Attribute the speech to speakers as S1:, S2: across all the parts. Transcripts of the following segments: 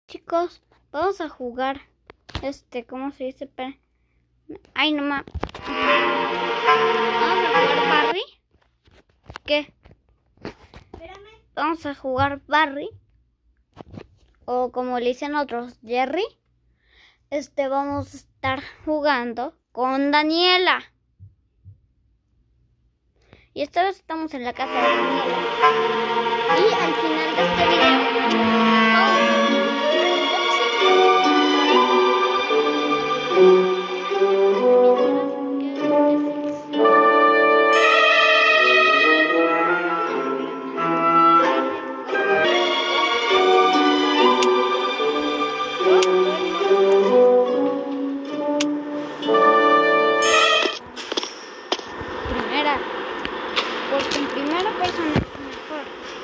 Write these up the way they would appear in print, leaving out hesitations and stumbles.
S1: Chicos, vamos a jugar. ¿Cómo se dice? Ay, no más. ¿Vamos a jugar Barry? ¿Qué?
S2: Espérame.
S1: Vamos a jugar Barry. O como le dicen otros, Jerry. Vamos a estar jugando con Daniela. Y esta vez estamos en la casa de Daniela. Y al final de este video... Porque en primera persona es mejor.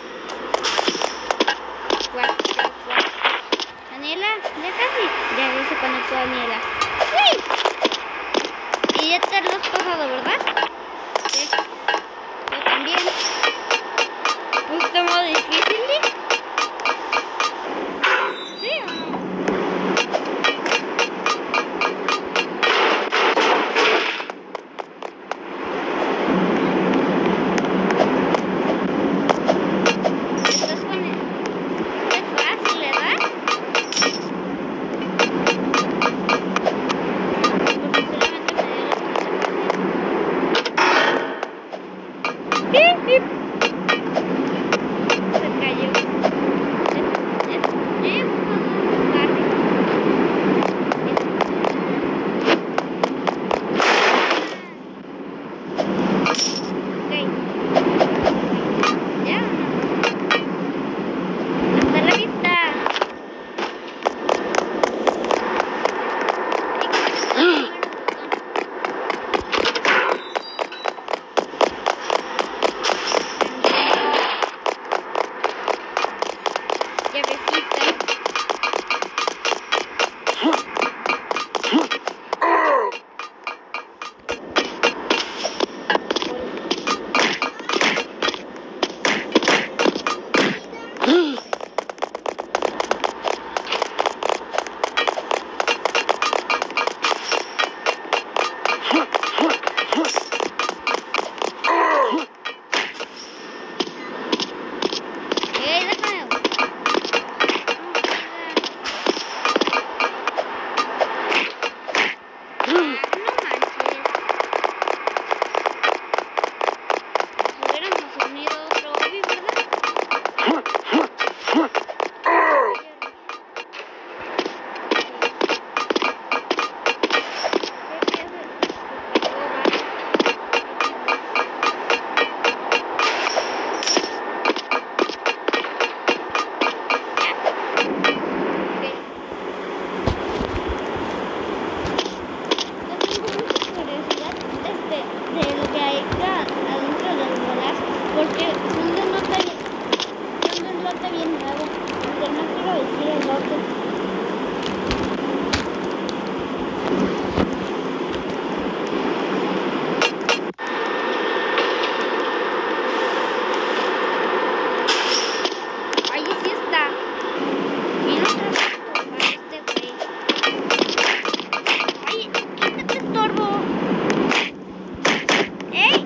S1: Daniela, ya casi. Ya se conectó Daniela. ¡Uy! Y ya te lo has pasado, ¿verdad? Sí. Yo también. ¿Está muy difícil? ¿Sí o no? Porque son de lote bien nuevo. Pero no quiero decir el lote. Ahí sí está. Bien otra vez para este güey. Ay, quítate, estorbo. ¡Ey!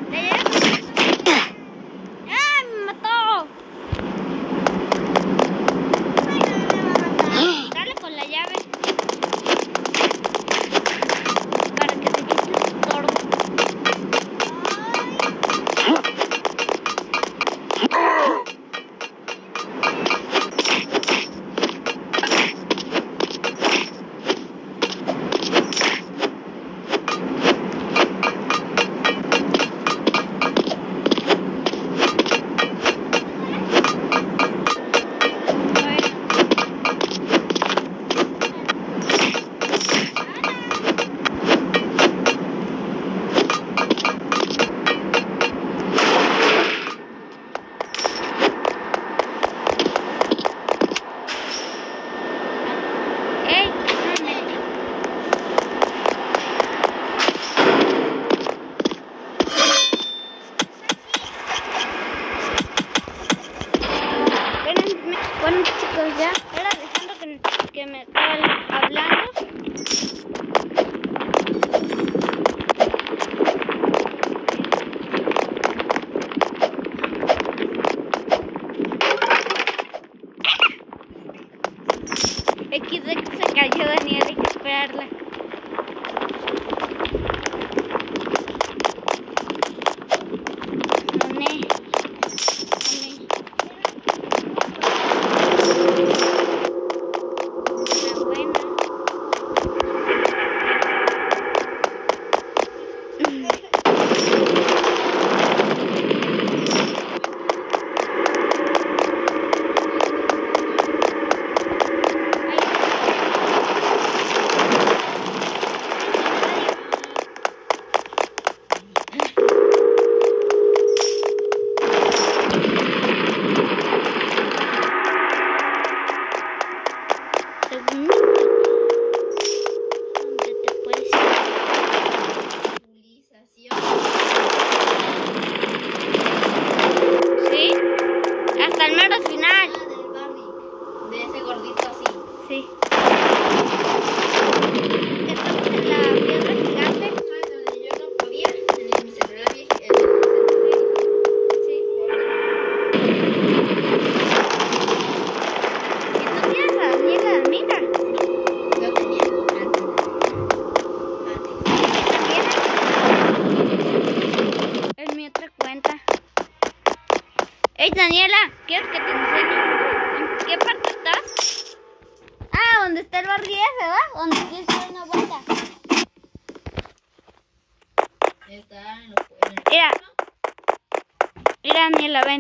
S1: que me estaba hablando. XD que se cayó Daniel, hay que esperarla. Hey Daniela, ¿quieres que te enseñe? ¿En qué parte estás? Ah, donde está el barrio ese, ¿verdad? Donde tienes que dar una vuelta.
S2: Está en los
S1: Mira. Mira Daniela, ven.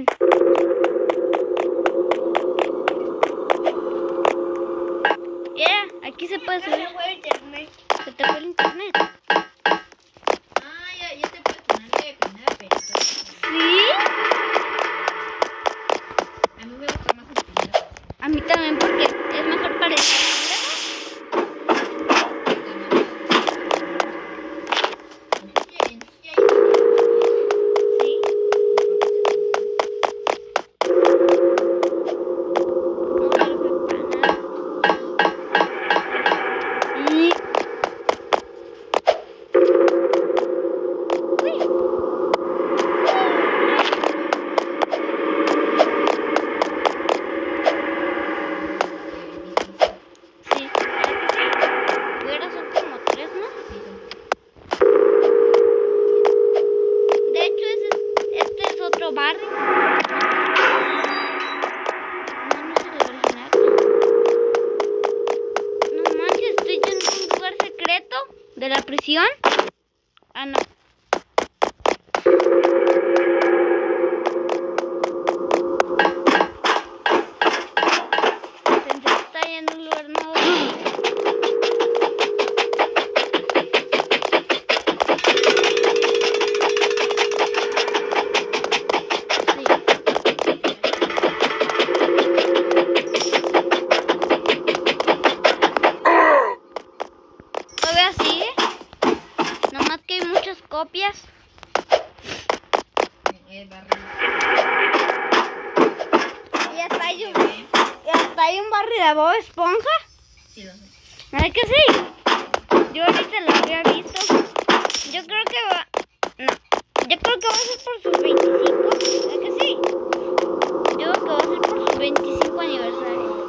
S1: Mira, aquí se puede subir. Se te fue el internet.
S2: Ah, ya te puedes poner de primera persona.
S1: ¿Sí?
S2: A mí me gusta más el primera.
S1: A mí también porque es mejor para estar barrio. No es el original. No manches, estoy en un lugar secreto de la prisión. Ah, no. Pensé que estaba en un lugar nuevo. Copias. Y hasta hay un barrio de Bob Esponja.
S2: Sí, lo sé.
S1: ¿Verdad que sí? Yo ahorita lo había visto. Yo creo que va. No. Yo creo que va a ser por sus 25. ¿Verdad que sí? Yo creo que va a ser por sus 25 aniversario.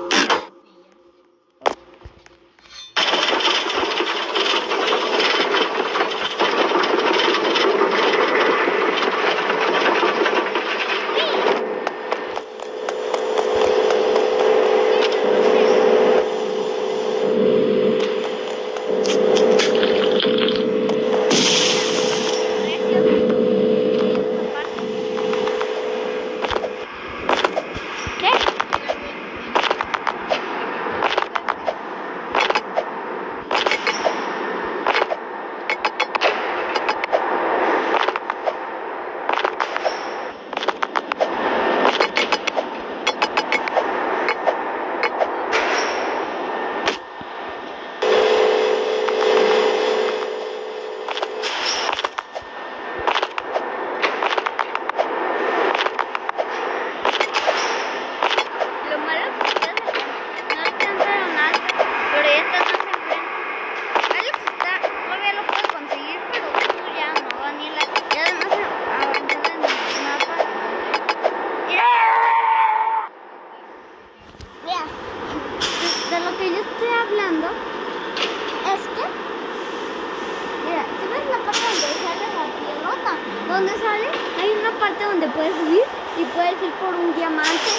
S1: estoy hablando es que, mira, si ves la parte donde sale la pelota, donde sale, hay una parte donde puedes subir y puedes ir por un diamante.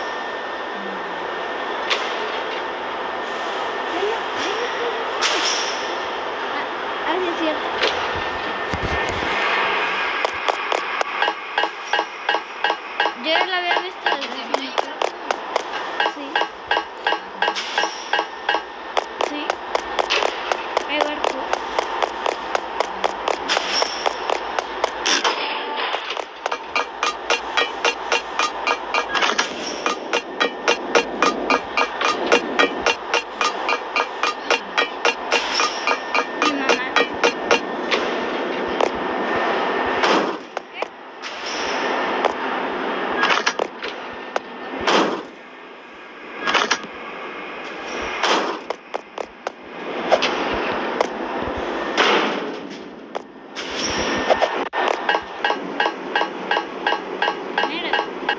S1: Así es cierto. Yo ya la había visto desde mucho. Sí. Sí. Hay barco. Mi mamá. Mira.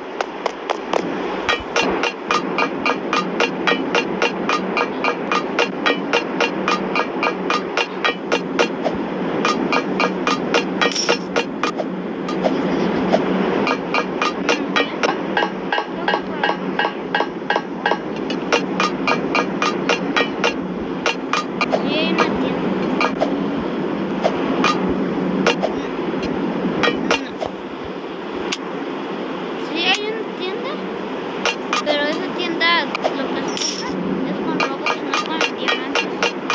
S1: Sí, hay una tienda. Sí, hay una tienda, pero esa tienda lo que se compra es con Robux, no con diamantes.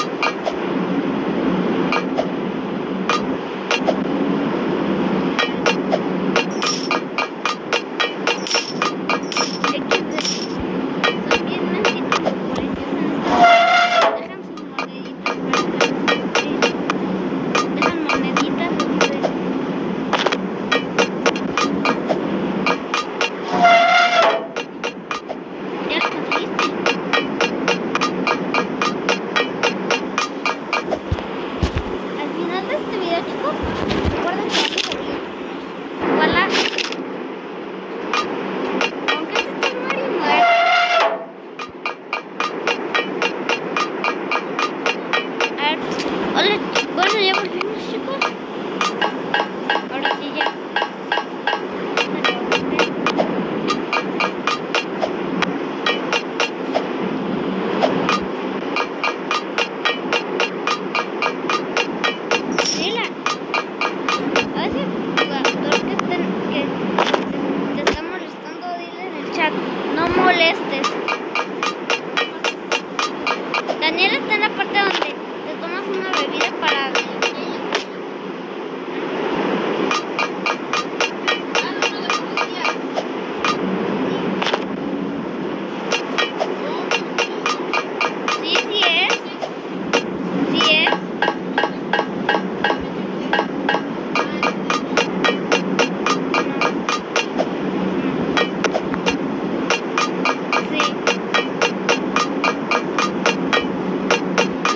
S1: XD. Son bien mensitos los policías en esta parte. Dejan sus moneditas para que los cumplen. Dejan moneditas XD. ¿Ya lo conseguiste? Al final de este video, chicos, recuerden que vamos a abrir voilà. Aunque este está muerto y muerto. A ver, hola, bueno, ya volvimos, chicos. Ahora sí ya. Mira, a ese jugador que te está molestando, dile en el chat, no molestes. Daniel está en la parte donde te tomas una bebida para... Sí, sí es. Sí es. Sí.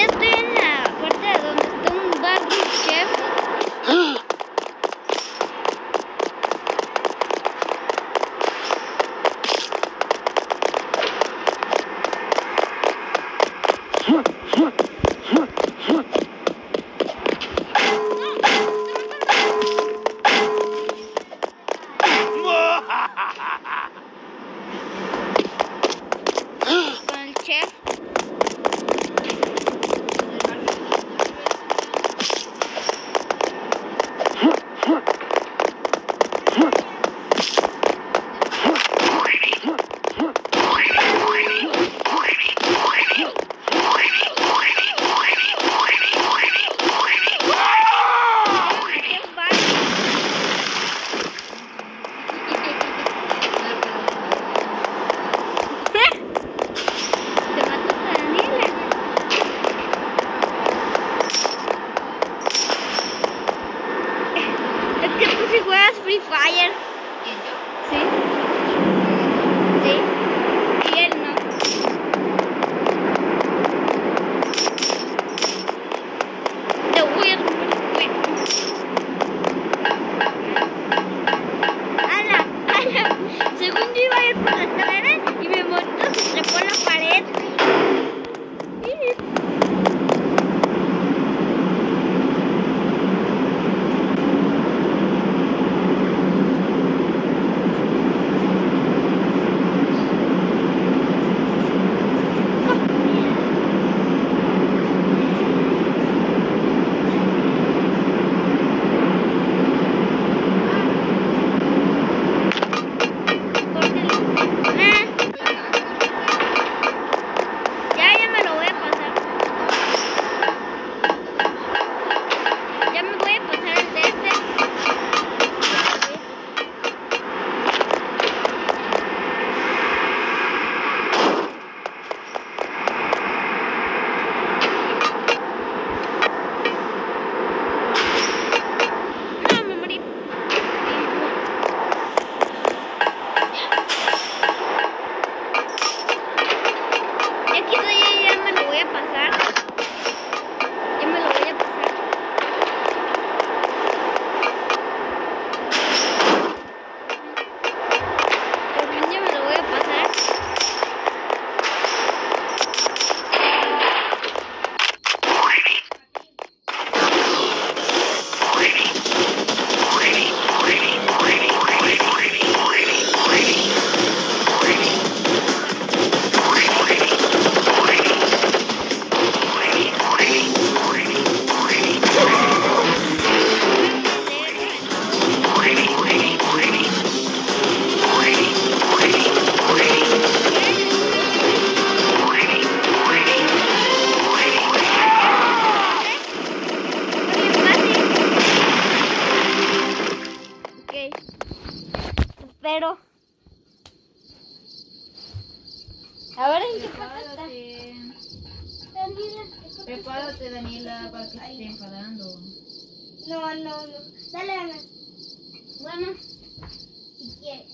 S1: ya estoy en la parte de donde está un Baggy Chef. Con el chef. Si juegas Free Fire.
S2: ¿Quién, yo?
S1: Sí. Sí. Y él no. Te voy a romper el cuello. ¡Hala! ¡Hala! Según yo iba a ir por la escalera y mi moto se trepó en la pared. Ya me lo voy a pasar. Ya me voy a pasar el de este. No, me morí. Y aquí ya me lo voy a pasar. Ya me lo voy a pasar. Por fin ya me lo voy a pasar. Espero. Ahora en qué parte está. Daniela.
S2: Prepárate, Daniela, para que se esté enfadando.
S1: No. Dale, Ana. Bueno. Si quieres.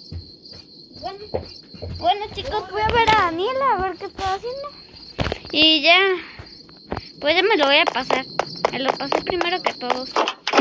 S1: Bueno, chicos, voy a ver a Daniela a ver qué está haciendo. Y ya. Pues ya me lo voy a pasar. Me lo pasé primero que todos.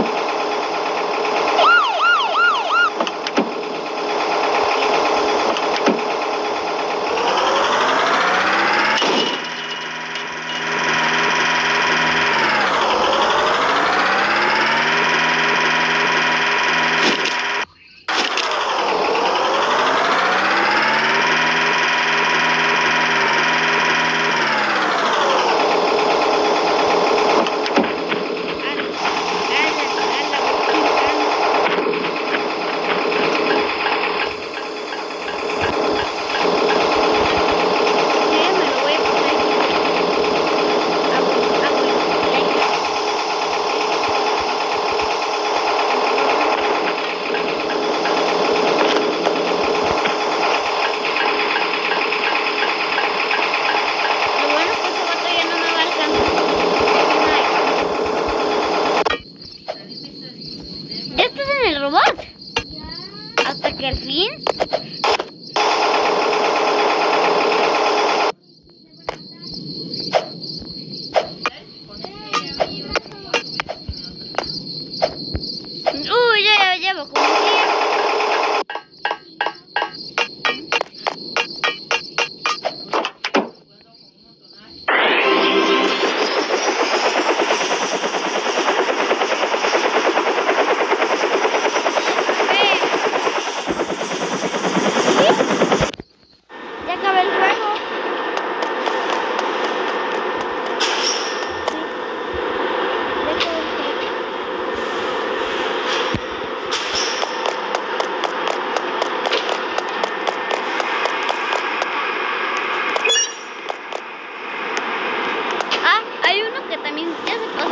S1: que al fin.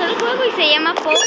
S1: el juego y se llama Pou.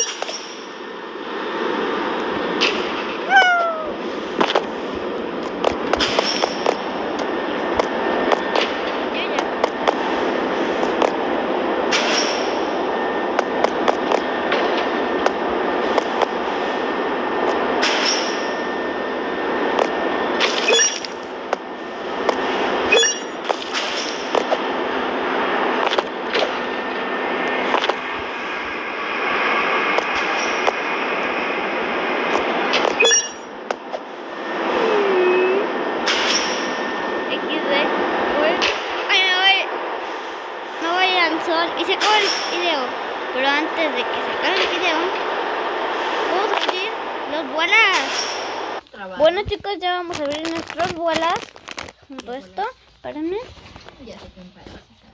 S1: Y se acabó el video, pero antes de que se acabe el video vamos a abrir los bolas. Bueno chicos, ya vamos a abrir nuestros bolas junto a esto. Espérenme.
S2: Ya sé que un par.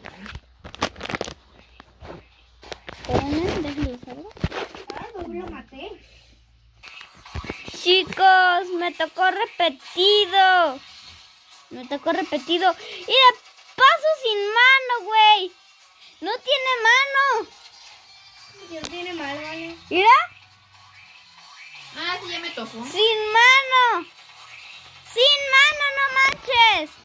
S1: Espérenme, déjenme usarlo.
S2: Lo maté.
S1: Chicos, me tocó repetido. Y de paso sin mano, güey. No tiene mano.
S2: No tiene mal, vale.
S1: Mira.
S2: Ah, sí, ya me tocó.
S1: Sin mano. No manches.